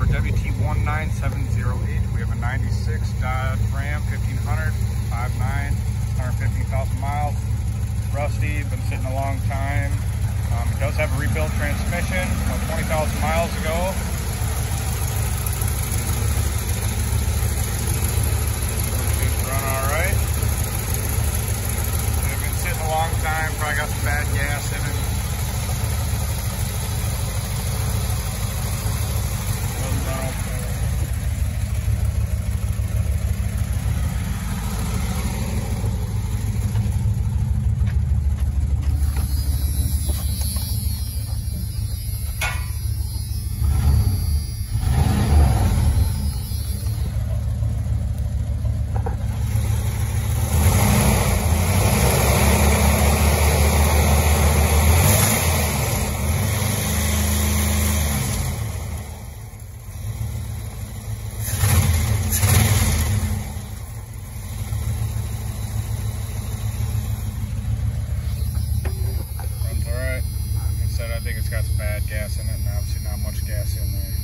number WT19708. We have a 96 Dodge Ram 1500, 5.9, 150,000 miles. Rusty, been sitting a long time. It does have a rebuilt transmission, about 20,000 miles ago. It's run all right. It's been sitting a long time, probably got some bad gas in it. I think it's got some bad gas in it, and obviously not much gas in there.